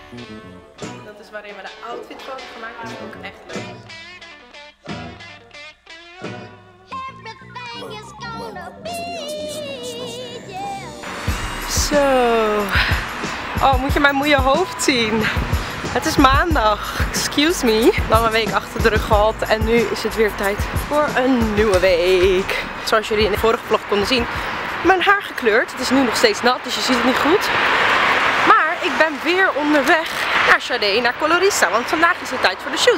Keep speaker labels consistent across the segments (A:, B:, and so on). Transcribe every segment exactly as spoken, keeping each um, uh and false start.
A: Dat is waarin we de outfitfoto gemaakt hebben. Dat is ook echt leuk. Zo. Oh, moet je mijn moeie hoofd zien? Het is maandag. Excuse me. Lange week achter de rug gehad. En nu is het weer tijd voor een nieuwe week. Zoals jullie in de vorige vlog konden zien. Mijn haar gekleurd. Het is nu nog steeds nat, dus je ziet het niet goed. Maar ik ben weer onderweg naar Sade, naar Colorista. Want vandaag is het tijd voor de shoot.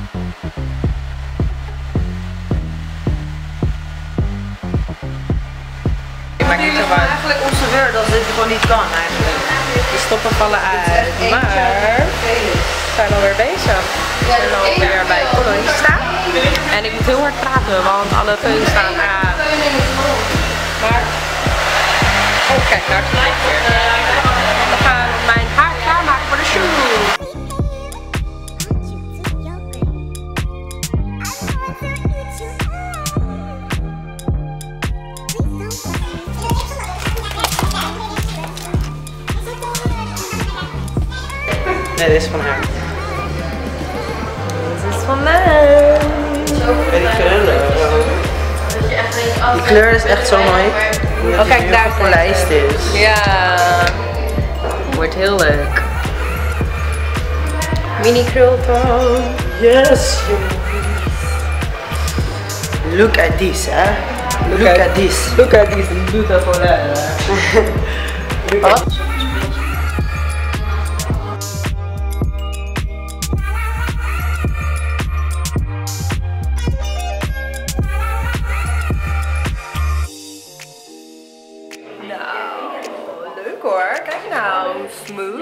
A: Ik maak niet zo warm.
B: Eigenlijk onze beurt als dit gewoon niet kan eigenlijk.
A: De stoppen vallen uit. Maar we zijn alweer bezig. We zijn alweer bij Colorista. En ik moet heel hard praten, want alle veulen staan aan. Maar... Oh, kijk, daar is het licht weer. We gaan mijn haar klaarmaken voor de shoot. Nee, dit is van haar. Dit is van mij.
B: Die kleur. Die kleur is echt zo mooi.
A: Oh, kijk, daar is
B: lijst is.
A: Ja. Wordt heel leuk. Mini krultang.
B: Yes. Look at this, hè. Look, Look at, at this.
A: Look at this beautiful. Look at this. Kijk nou, smooth.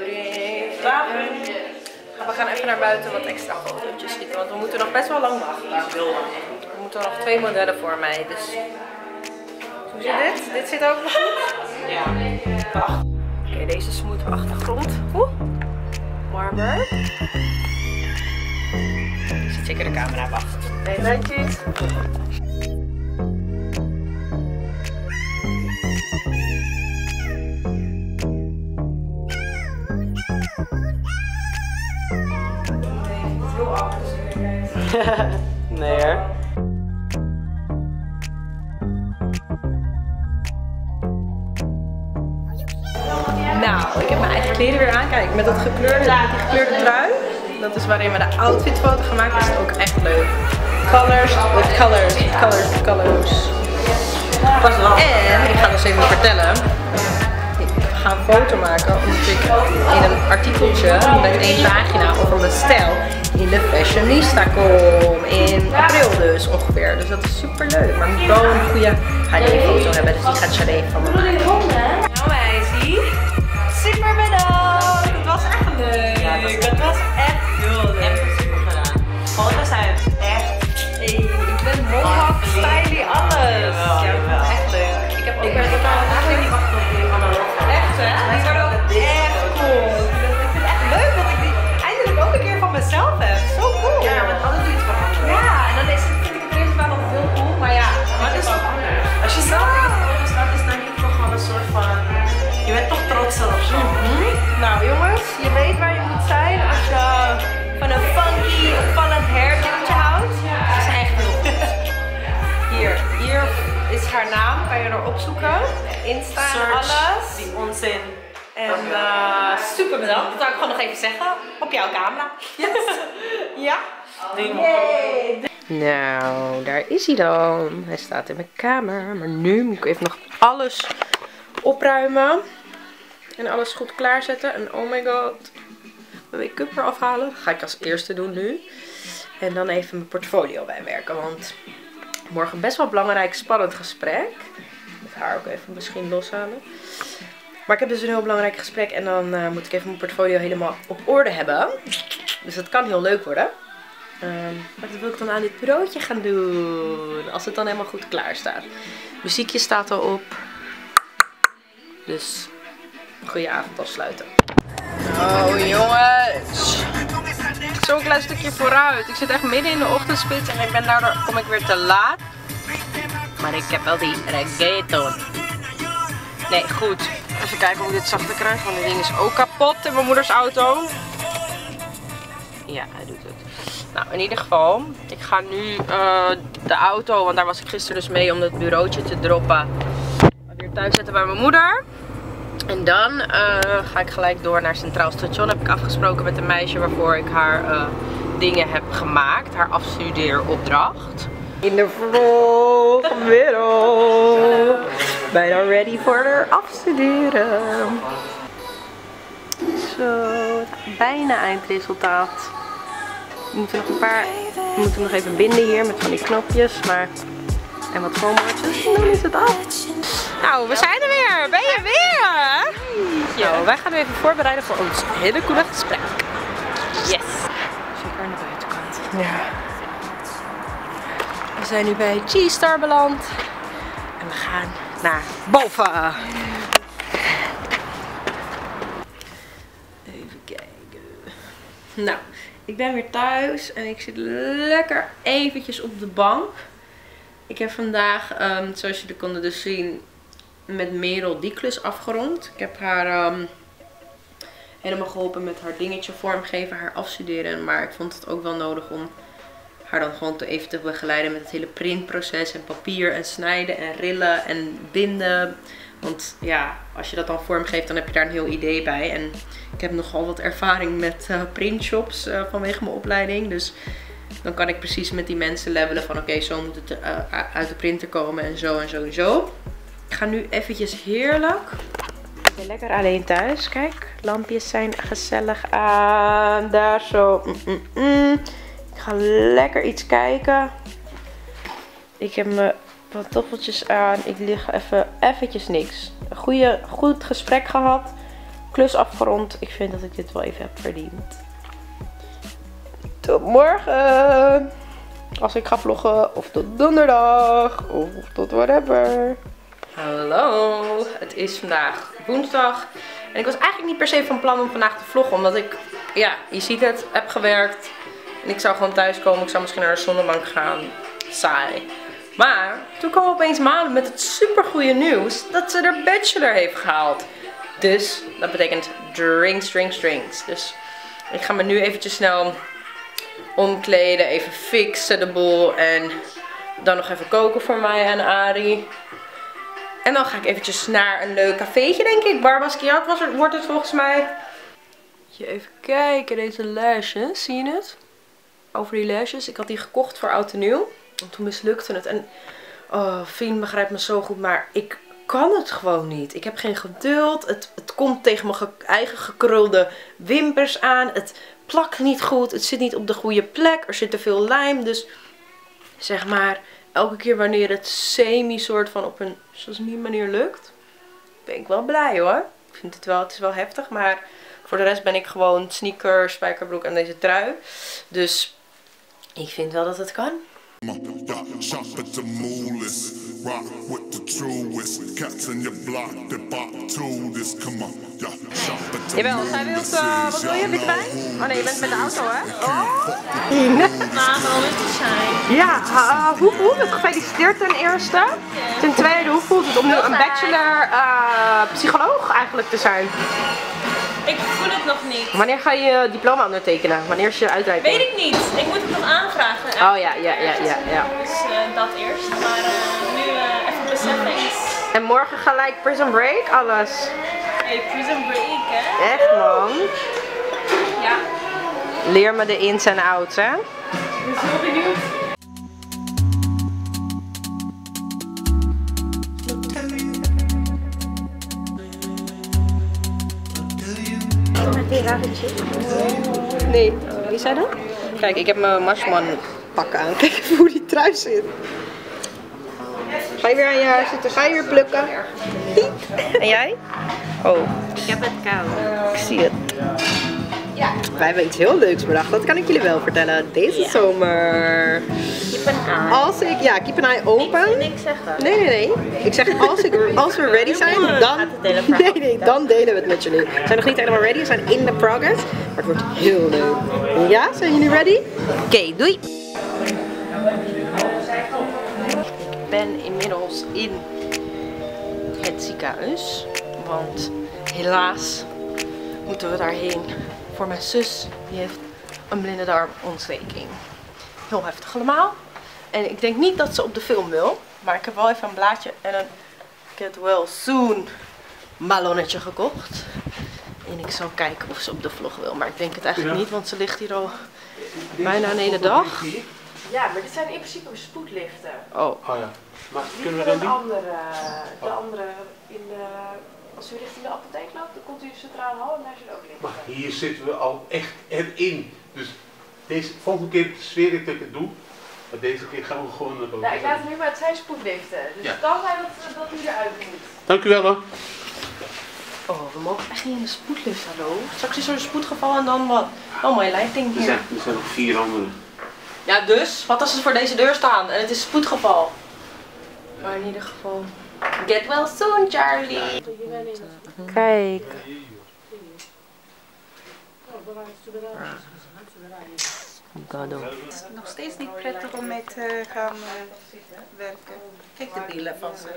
A: We gaan even naar buiten wat extra fotootjes schieten, want we moeten nog best wel lang wachten. We moeten nog twee modellen voor mij, dus... Hoe zit dit? Dit zit ook nog goed? Ja. Oké, okay, deze smooth achtergrond. Oeh. Marmer. Ik zit zeker de camera wacht. Nee, netjes.
B: Nee hoor.
A: Nou, ik heb mijn eigen kleren weer aan. Kijk, met dat gekleurde, die gekleurde trui. Dat is waarin we de outfitfoto gemaakt hebben. Dat is ook echt leuk. Colors with colors, with colors, with colors. En ik ga dus even vertellen. Ik ga een foto maken omdat ik in een artikeltje met één pagina over mijn stijl in de Fashionista kom. In april dus ongeveer. Dus dat is super leuk. Maar ik moet wel een goede H D-foto hebben. Dus die gaat Sade van me maken. Nou meisje, super bedankt. Het was echt leuk. Ja, het was echt heel leuk.
B: Je hebt het super gedaan. Foto's zijn echt...
A: Hey, ik ben mohawk, stylie, alles. Ja, dat was echt leuk. Ik heb ook weer eigenlijk niet wachten op die analoog. Echt hè? Die worden ook echt cool. Ik vind het echt leuk dat ik die eindelijk ook een keer van mezelf heb. Zo cool.
B: Ja, want altijd doe je het van anderen.
A: Ja, en dan is het, vind ik het eerst wel nog heel cool, maar ja.
B: Maar het is toch anders. Als je zelf in de foto staat, is dan niet toch wel een soort van... Je bent toch trots of zo.
A: Mm-hmm. Nou jongens, je weet waar je moet zijn als je van een funky, opvallend hairdoetje houdt. Dat is echt heel goed. Hier, hier is haar naam, kan je er opzoeken. Insta en alles.
B: Die onzin.
A: En uh, super bedankt, dat zou ik gewoon nog even zeggen. Op jouw camera. Yes. Ja? Yay. Nou, daar is hij dan. Hij staat in mijn kamer. Maar nu moet ik even nog alles opruimen. En alles goed klaarzetten. En oh my god. Mijn make-up eraf halen. Dat ga ik als eerste doen nu. En dan even mijn portfolio bijwerken. Want morgen best wel belangrijk, spannend gesprek. Het haar ook even misschien loshalen. Maar ik heb dus een heel belangrijk gesprek. En dan uh, moet ik even mijn portfolio helemaal op orde hebben. Dus dat kan heel leuk worden. Um, maar dat wil ik dan aan dit bureautje gaan doen. Als het dan helemaal goed klaar staat. Muziekje staat al op. Dus goeie avond afsluiten. Oh jongens. Zo'n klein stukje vooruit. Ik zit echt midden in de ochtendspits en ik ben daardoor kom ik weer te laat. Maar ik heb wel die reggaeton. Nee, goed. Even kijken hoe ik dit zachter krijg, want dit ding is ook kapot in mijn moeders auto. Ja, hij doet het. Nou, in ieder geval, ik ga nu uh, de auto, want daar was ik gisteren dus mee om dat bureautje te droppen, weer thuis zetten bij mijn moeder. En dan uh, ga ik gelijk door naar Centraal Station. Heb ik afgesproken met een meisje waarvoor ik haar uh, dingen heb gemaakt, haar afstudeeropdracht. In de vlogmiddel. Bijna ready voor haar afstuderen. Zo, bijna eindresultaat. We moeten nog een paar, we moeten nog even binden hier met van die knopjes, maar en wat schoonmaakjes. En dan is het af. Nou, we zijn er weer. Ben je weer? Ja. Nou, wij gaan nu even voorbereiden voor ons hele coole gesprek. Yes. Zeker aan de buitenkant. Ja. We zijn nu bij G-Star beland. En we gaan naar boven. Even kijken. Nou, ik ben weer thuis en ik zit lekker eventjes op de bank. Ik heb vandaag, um, zoals jullie konden dus zien, met Merel die klus afgerond. Ik heb haar um, helemaal geholpen met haar dingetje vormgeven, haar afstuderen. Maar ik vond het ook wel nodig om haar dan gewoon te even te begeleiden met het hele printproces en papier en snijden en rillen en binden. Want ja, als je dat dan vormgeeft, dan heb je daar een heel idee bij. En ik heb nogal wat ervaring met uh, printshops uh, vanwege mijn opleiding. Dus dan kan ik precies met die mensen levelen van oké, okay, zo moet het uh, uit de printer komen en zo en zo en zo. Ik ga nu eventjes heerlijk. Ik ben lekker alleen thuis. Kijk, lampjes zijn gezellig aan. Daar zo. Mm -mm -mm. Ik ga lekker iets kijken. Ik heb mijn pantoffeltjes aan. Ik lig even eventjes niks. Een goede, goed gesprek gehad. Klus afgerond. Ik vind dat ik dit wel even heb verdiend. Tot morgen. Als ik ga vloggen. Of tot donderdag. Of tot whatever. Hallo. Het is vandaag woensdag. En ik was eigenlijk niet per se van plan om vandaag te vloggen. Omdat ik, ja, je ziet het, heb gewerkt. En ik zou gewoon thuis komen. Ik zou misschien naar de zonnebank gaan. Saai. Maar toen kwam opeens Malen met het supergoeie nieuws dat ze de bachelor heeft gehaald. Dus dat betekent drinks, drinks, drinks. Dus ik ga me nu eventjes snel omkleden, even fixen de boel en dan nog even koken voor mij en Ari. En dan ga ik eventjes naar een leuk cafeetje, denk ik. Bar Basquiat was het, wordt het volgens mij. Even kijken, deze lashes, zie je het? Over die lashes, ik had die gekocht voor oud en nieuw. En toen mislukte het. En oh, Fien begrijpt me zo goed, maar ik kan het gewoon niet. Ik heb geen geduld. Het, het komt tegen mijn ge eigen gekrulde wimpers aan. Het plakt niet goed. Het zit niet op de goede plek. Er zit te veel lijm. Dus zeg maar, elke keer wanneer het semi soort van op een zoals die manier lukt, ben ik wel blij hoor. Ik vind het wel, het is wel heftig. Maar voor de rest ben ik gewoon sneaker, spijkerbroek en deze trui. Dus ik vind wel dat het kan. Jawel, zij wil uh, wat wil je erbij? Oh nee, je bent met de auto hè? Oh.
B: Nou, wel rustig zijn.
A: Ja, uh, hoe voelt het? Gefeliciteerd ten eerste. Ten tweede, hoe voelt het om nu een bachelor uh, psycholoog eigenlijk te zijn?
B: Ik voel het nog niet.
A: Wanneer ga je je diploma ondertekenen? Wanneer is je uitreiking?
B: Weet ik niet. Ik moet het nog aanvragen.
A: Oh ja, ja, ja, ja. ja.
B: Dus uh, dat eerst. Maar uh, nu uh, even besettings.
A: En morgen gelijk Prison Break, alles.
B: Hey, Prison Break hè?
A: Echt man.
B: Ja.
A: Leer me de ins en outs hè.
B: Ik ben zo benieuwd.
A: Nee, wie zei dat? Kijk, ik heb mijn Marsman pak aan. Kijk even hoe die trui zit. Ga je weer aan je haar zitten? Ga je weer plukken? En jij? Oh.
B: Ik heb het koud.
A: Ik zie het. Wij hebben iets heel leuks bedacht. Dat kan ik jullie wel vertellen. Deze ja. zomer.
B: Keep an eye.
A: Als ik, ja, keep an eye open.
B: Ik niks zeggen.
A: Nee, nee, nee. Ik zeg als, ik, als we ready zijn, dan, nee, nee, dan delen we het met jullie. We zijn nog niet helemaal ready. We zijn in de progress. Maar het wordt heel leuk. Ja, zijn jullie ready? Oké, okay, doei. Ik ben inmiddels in het ziekenhuis. Want helaas moeten we daarheen voor mijn zus. Die heeft een blinde darmontsteking. Heel heftig allemaal. En ik denk niet dat ze op de film wil. Maar ik heb wel even een blaadje en een get well soon ballonnetje gekocht. En ik zal kijken of ze op de vlog wil. Maar ik denk het eigenlijk niet, want ze ligt hier al bijna een hele dag. Ja, maar dit zijn in principe spoedliften. Oh.
C: Oh ja. Maar
A: niet kunnen we dan een andere, de andere in de, als u richting de apotheek loopt, dan komt u centraal hal en daar zit ook liggen.
C: Maar hier zitten we al echt erin. Dus deze volgende keer zweer ik dat ik het doe. Maar deze keer gaan we gewoon naar boven.
A: Nou, ik laat het nu, maar het zijn spoedliften. Dus ja. Het kan zijn dat, dat u eruit moet.
C: Dank u wel hoor.
A: Oh, we mogen echt niet in de spoedlift, hallo. Straks is er een spoedgeval en dan wat? Oh, mooie leiding hier.
C: Er zijn, er zijn nog vier anderen.
A: Ja, dus? Wat als ze voor deze deur staan en het is spoedgeval? Maar in ieder geval... Get well soon, Charlie! Kijk.
D: Het is nog steeds niet prettig om mee te gaan uh, werken. Kijk de billen van ze.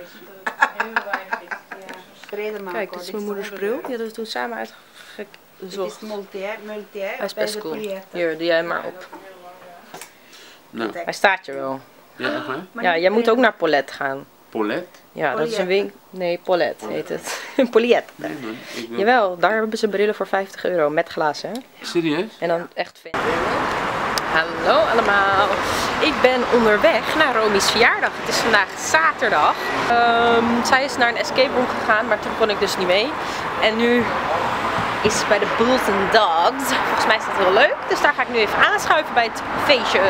A: Kijk, dit is mijn moeders bril. Die hadden we toen samen uitgezocht.
D: Het is multi-multi.
A: Hij is best cool. Hier, doe jij maar op.
C: Nou.
A: Hij staat je wel.
C: Ja, echt waar?
A: Ja, jij moet ook naar Paulette gaan.
C: Paulette?
A: Ja, dat is een winkel. Nee, Paulette heet het. Paulette.
C: Nee man, ik wil...
A: Jawel, daar hebben ze brillen voor vijftig euro met glazen, hè?
C: Serieus?
A: En dan echt vet. Hallo allemaal. Ik ben onderweg naar Romy's verjaardag. Het is vandaag zaterdag. Um, zij is naar een escape room gegaan, maar toen kon ik dus niet mee. En nu is ze bij de Bulls and Dogs. Volgens mij is dat heel leuk. Dus daar ga ik nu even aanschuiven bij het feestje.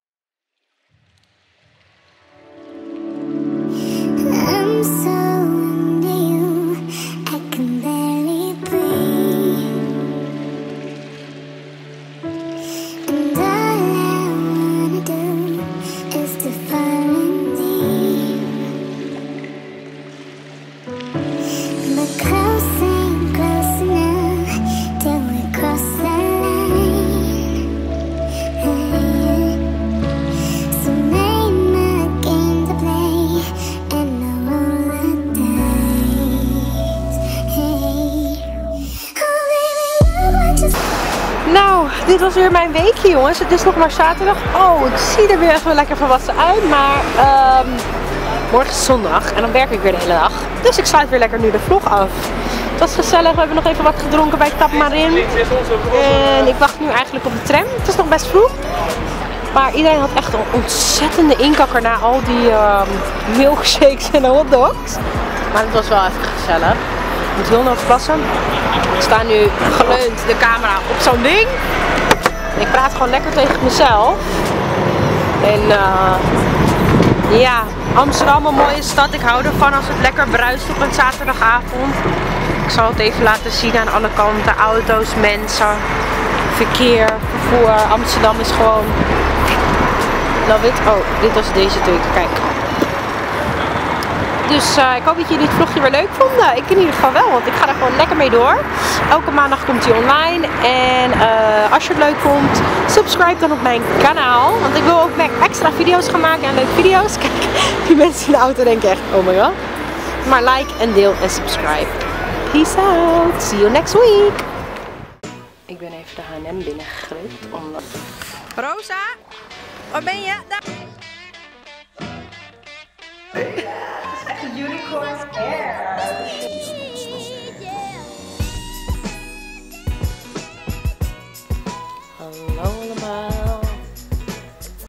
A: Nou, dit was weer mijn weekje jongens. Het is nog maar zaterdag. Oh, ik zie er weer echt wel lekker volwassen uit. Maar um, morgen is zondag en dan werk ik weer de hele dag. Dus ik sluit weer lekker nu de vlog af. Het was gezellig. We hebben nog even wat gedronken bij Tap Marin. En ik wacht nu eigenlijk op de tram. Het is nog best vroeg. Maar iedereen had echt een ontzettende inkakker na al die um, milkshakes en hotdogs. Maar het was wel even gezellig. Ik moet heel nodig plassen. Ik sta nu geleund de camera op zo'n ding. En ik praat gewoon lekker tegen mezelf. En uh, ja, Amsterdam een mooie stad. Ik hou ervan als het lekker bruist op een zaterdagavond. Ik zal het even laten zien aan alle kanten. Auto's, mensen, verkeer, vervoer. Amsterdam is gewoon... Love it. Oh, dit was deze natuurlijk. Kijk. Dus uh, ik hoop dat jullie dit vlogje weer leuk vonden. Ik in ieder geval wel, want ik ga er gewoon lekker mee door. Elke maandag komt hij online. En uh, als je het leuk vond, subscribe dan op mijn kanaal. Want ik wil ook extra video's gaan maken en leuke video's. Kijk, die mensen in de auto denken echt, oh my god. Maar like en deel en subscribe. Peace out. See you next week. Ik ben even de H en M binnengeglipt. Omdat... Rosa, waar ben je? Daar. Unicorn hair. Hallo allemaal.